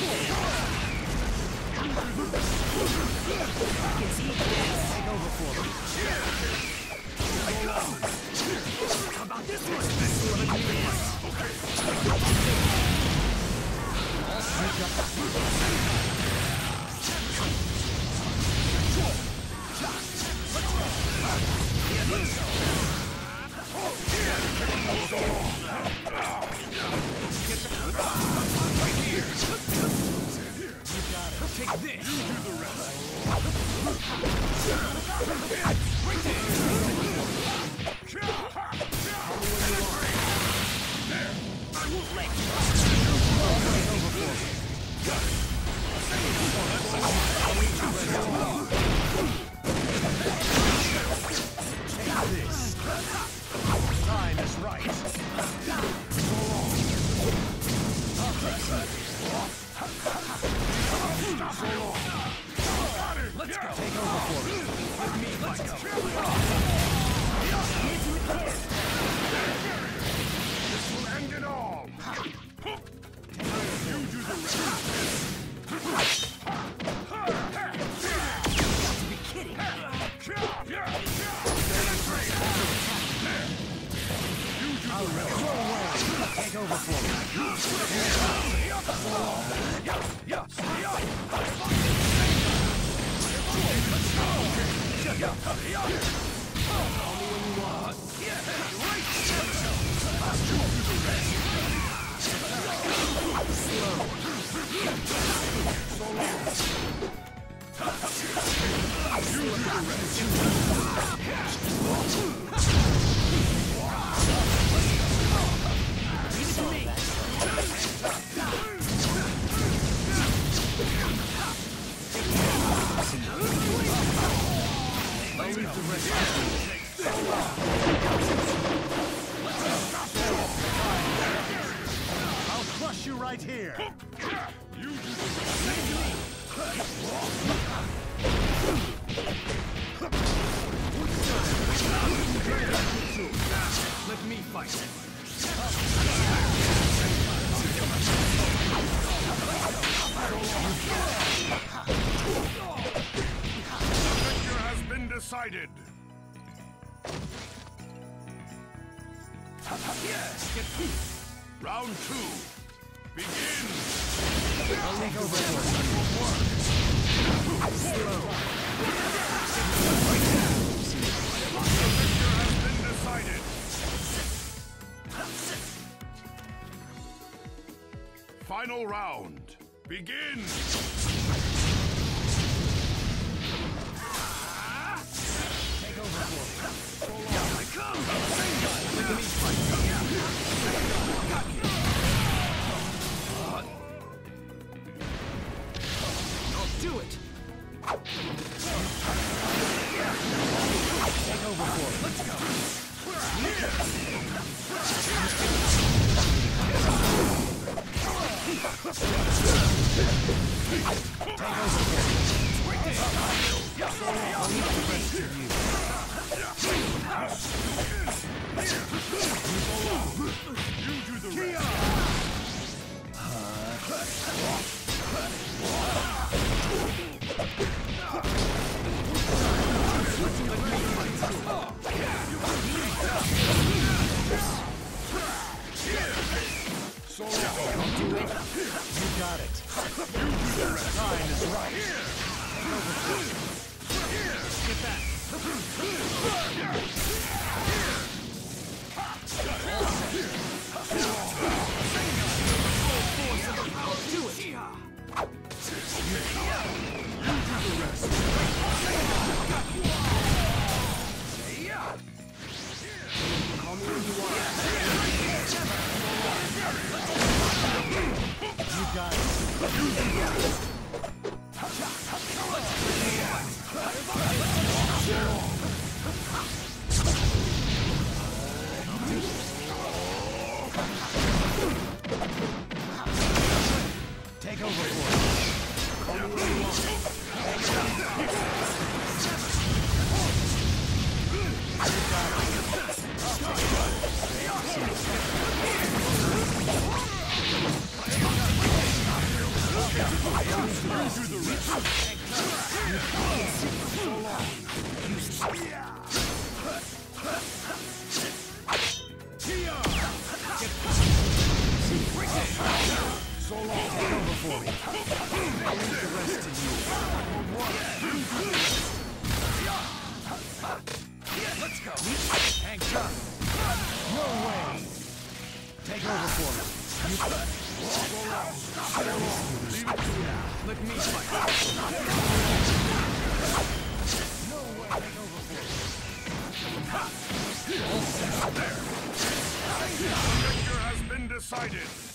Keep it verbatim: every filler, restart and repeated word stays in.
Guess eat this. Take over for me. How about this one? This one of this. Take this! You do the rest! Right there! There! I won't let you! Take this! Time is right! Let's go. Take over for me. With me, let's go. This will end it all. You do the rest. You got to be kidding. You do the rest. Take over for me. I'll crush you right here. You do Let me fight. Victor has been decided. Yes, get peace. Round two. Begin. I'll take over for Slow. Victor has been decided. Final round. Begin. Take over for Here I come. Let me fight. Got you. I'll do it. Take over for it. Let's go. You do the rest. So I'll do it. You got it. You do the rest. Time is right. Get back. Do it. You do the rest. Call me when you want. You got it. Take over for it. Call me when you want. You got it. do the rest. So long. So long. Take over for me. I'll leave the rest to you. Let's go. Hang tough. No way. Take over for me. You... Leave it to me. Let me fight. No way. Take over for me. All set. There. The victor has been decided.